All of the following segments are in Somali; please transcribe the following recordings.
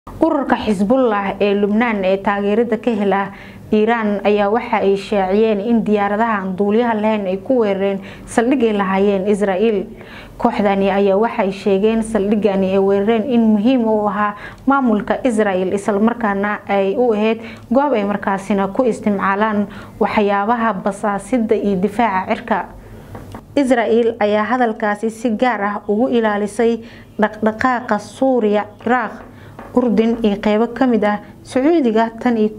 ururka Xisbullah ee Lubnaan ee taageerada ka hela Iran ayaa waxa ay shaaciyeen in diyaaradaha aan duuliyaha lahayn ay ku weerareen saldhig ay lahaayeen Israa'iil. Kooxdani ayaa waxa ay sheegeen saldhigani ay weerareen in muhiim u ahaa maamulka Israa'iil isla markaana ay u ahayd goob ay markaasina ku isticmaalaan waxyaabaha basaasida iyo difaaca cirka. Israa'iil ayaa hadalkaasi si gaar ah ugu ilaalisay dhaqdhaqaaqa Suuriya, Iraq, Urdun iyo qaybo kamid ah Sacuudiga tan iyo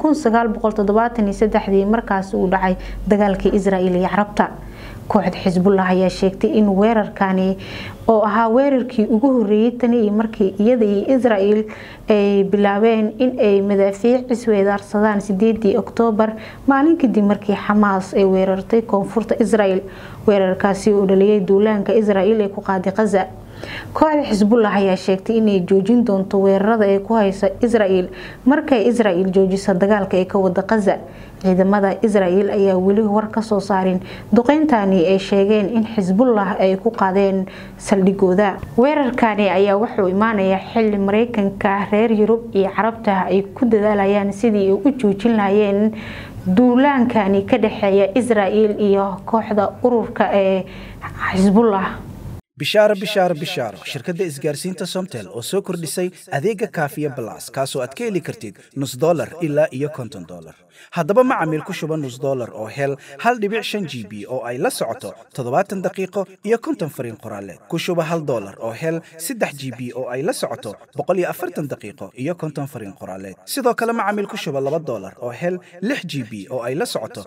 1973 markaas uu dhacay dagaalkii Israa'iil iyo Carabta. Kooxda Xisbullah ayaa sheegtay in weerarkani oo ahaa weerarkii ugu horeeyay tan iyo markii iyada iyo Israa'iil ay bilaabeen in ay madaafiic isweydaarsadaan 8 Oktoobar maalin kadib markii Hamas ay weerartay koonfurta Israa'iil. weerarkaasi oo dhaliyay duulaanka Israa'iil ee ku qaaday Gaza. kooxda Xisbullah ayaa sheegtay in ay joojin doonto weerarada ay ku hayso Israa'iil markay Israa'iil joojiso dagaalka ay ka wada Gaza. ciidamada Israa'iil ayaa weli war ka soo saarin duqeyntani ay sheegeen in Xisbullah ay ku qaadeen saldhigooda. weerarkani ayaa wuxuu imaanaya xilli Mareykanka, reer Yurub iyo Carabta ay ku dadaalayaan sidii ay u joojin lahaayeen duulaankani ka dhaxeeya Israa'iil iyo kooxda ururka ee Xisbullah. bishaaro shirkadda isgaarsiinta Somtel oo soo kordhisay adeega Kaafiya Plus kaasoo aad ka heli kartid $0 ilaa iyo $50. haddaba macaamiil ku shuba $0 oo hel 1.5 GB oo ay la socoto 70 daqiiqo iyo 50 fariin qoraaleed. ku shuba $1 oo hel 3 GB oo ay la socoto 140 daqiiqo iyo 50 fariin qoraaleed. sidoo kale macaamiil ku shuba $2 oo hel 6 GB oo ay la socoto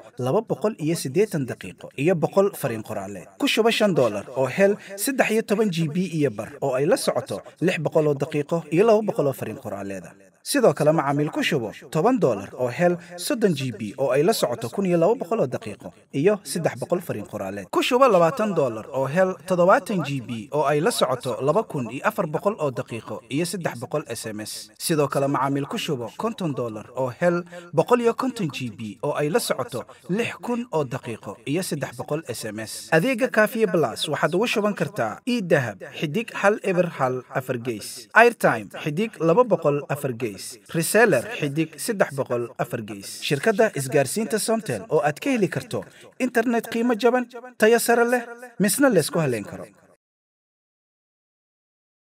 280 daqiiqo iyo 100 fariin qoraaleed. ku shuba $5 oo hel 13 GB iyo bar oo ay la socoto 600 daqiiqo iyo 200 fariin qoraaleed. sidoo kale macaamiil ku shubo $10 oo hel 30 GB oo ay la socoto 1200 daqiiqo iyo 300 fariin qoraaleed. ku shubo $20 oo hel 70 GB oo ay la socoto 2400 oo daqiiqo iyo 300 SMS. sidoo kale macaamiil ku shubo $50 oo hel 150 GB oo ay la socoto 6000 oo daqiiqo iyo 300 SMS. adeega Kaafiya Plus waxaad ugu shuban kartaa e-dahab xidig 1 4 gees, airtime xidig 200 gees, reseller xidig 300 gees. shirkadda isgaarsiinta Somtel oo aad ka heli karto internet qiimo jaban, tayo sare leh, misna la isku haleyn karo.